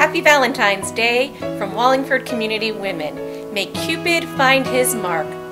Happy Valentine's Day from Wallingford Community Women. May Cupid find his mark.